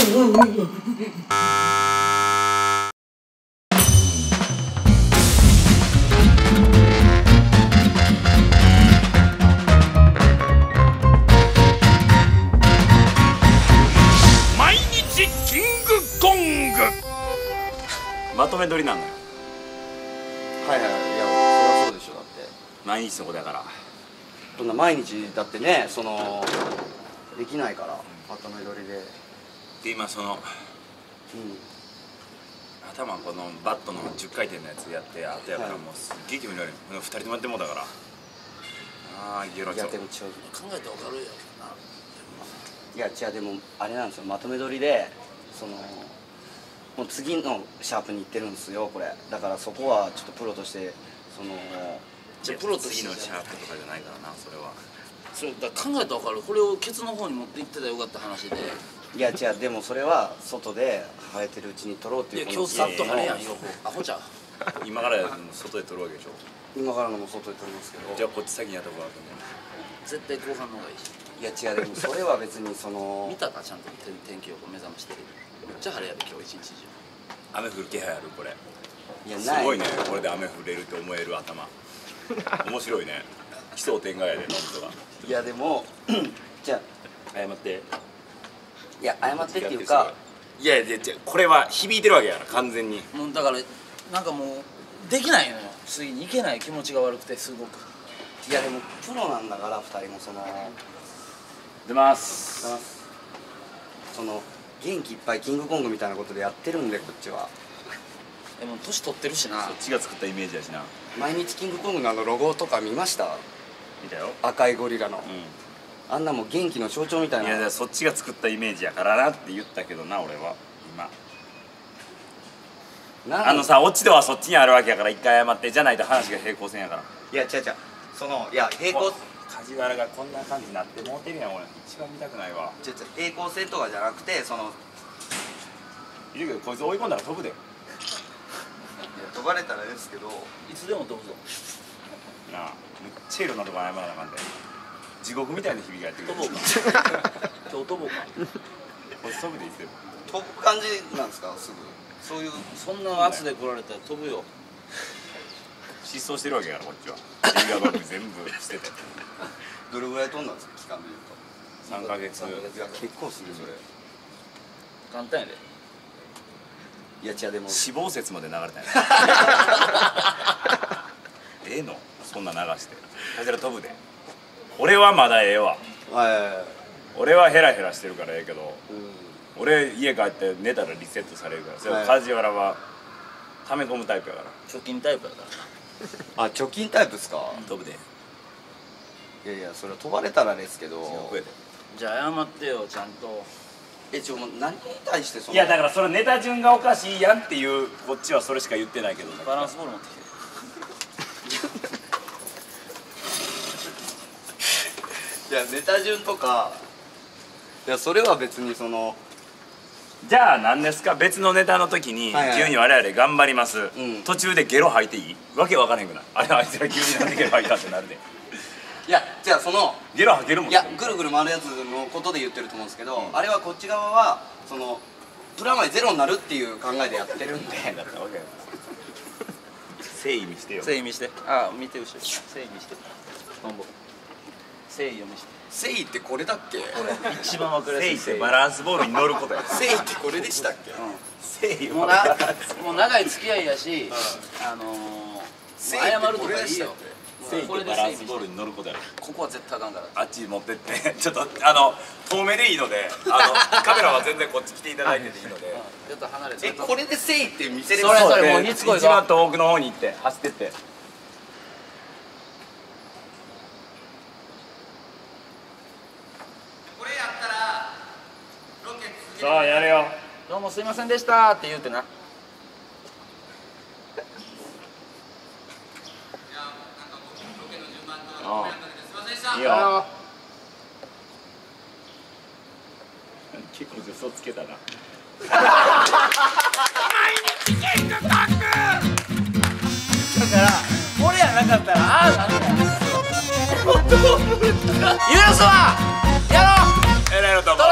毎日キングコングまとめ撮りなのよ。 はいはい、いやそりゃそうでしょ。だって毎日そこだから。 そんな毎日だってね、できないからまとめ撮りで。 で今頭このバットの10回転のやつやってあとやからもうすっげえ気分悪い。2人ともやってもうだから。ああゲロいやでも違う、 考えたら分かるやろな。 いや違う、でもあれなんですよ、まとめ撮りでもう次のシャープに行ってるんですよこれ。だからそこはちょっとプロとしてじゃあプロとして次のシャープとかじゃないからなそれは。 それだから考えたら分かる。これをケツの方に持っていってたらよかった話で。 いや違う、でもそれは外で生えてるうちに撮ろうっていう。 いや今日さっと晴れやんよ。アホちゃう。 今から外で撮るわけでしょ。 今からのも外で撮りますけど。 じゃあこっち先にやった方がいいと思う。 絶対後半の方がいいし。 いや違う、でもそれは別に見たかちゃんと天気予報目覚ましてる。めっちゃ晴れやで今日一日中。 雨降る気配あるこれ。 いやない。 すごいね、これで雨降れると思える頭。面白いね。奇想天外やでノブとか。 いやでもじゃ謝って。 いや謝ってっていうか、 いやいやこれは響いてるわけやから完全に。 もうだからなんかもうできないのよ。次に行けない気持ちが悪くてすごく。 いやでもプロなんだから2人も出ます。 元気いっぱいキングコングみたいなことでやってるんでこっちは。 でも年取ってるしな。 そっちが作ったイメージやしな。 毎日キングコングのロゴとか見ました？ 見たよ。 赤いゴリラの、 うあんなもう元気の象徴みたいん。 な。 いやそっちが作ったイメージやからなって言ったけどな俺は今。さオチではそっちにあるわけやから一回謝ってじゃないと話が平行線やから。 いや違う違う、いや平行梶原がこんな感じになってもうてるやん俺。一番見たくないわ。 平行線とかじゃなくているけどこいつ追い込んだら飛ぶで。 飛ばれたらですけど、 いつでも飛ぶぞ。 なあチェイロのとこ謝らなあかんで。地獄みたいな日々がやってくる。 飛ぼうか。今日飛ぼうか。 こいつ飛ぶでいつでも。 飛ぶ感じなんですか？すぐそういう。 そんな圧で来られたら飛ぶよ。 失踪してるわけやからこっちは。映画番組全部してて。 どれぐらい飛んだんですか期間でいうと？ 3ヶ月。 いや結構するそれ。 簡単やで。 いや違うでも死亡説まで流れたんや。ええのそんな流して梶原飛ぶで。俺はまだええわ。俺はヘラヘラしてるからええけど、俺家帰って寝たらリセットされるから。それは梶原は溜め込むタイプやから。 貯金タイプやから。 あ、貯金タイプですか？ 飛ぶで。 いやいやそれは飛ばれたらですけど。 じゃあ謝ってよちゃんと。 もう何に対していやだからそれネタ順がおかしいやんっていうこっちはそれしか言ってないけど。 バランスボール持ってきて。 いやネタ順とか、いやそれは別にじゃあ何ですか？別のネタの時に急に我々頑張ります、途中でゲロ吐いていい？わけ分からへんくない？あれあいつら急になんでゲロ吐いたってなるで。 いやじゃあゲロ吐けるもん。 いやぐるぐる回るやつのことで言ってると思うんですけど、あれはこっち側はプラマイゼロになるっていう考えでやってるんで。 だったわけや。誠意見してよ。 誠意見して。ああ見て後ろ。誠意見して。トンボ。誠意を見して。 誠意ってこれだっけ？ これ一番分かりやすい。 誠意ってバランスボールに乗ることや。 誠意ってこれでしたっけ？ 誠意もう長い付き合いやし、謝るとかいいよ。 誠意ってバランスボールに乗ることや。 ここは絶対あかんから。 あっち持ってってちょっと遠目でいいのでカメラは全然こっち来ていただいていいので。 ちょっと離れて。 これで誠意って見せれる？ それもうにつこいぞ。 一番遠くの方に行って走ってって。 これやったらロケ続けさあやれよ。 どうもすいませんでしたって言うてな。 いいよ。結構助走つけたな。毎日キングコング。だから俺やなかったらああなんだよ。許すわ。やろう。 えらいのと思う。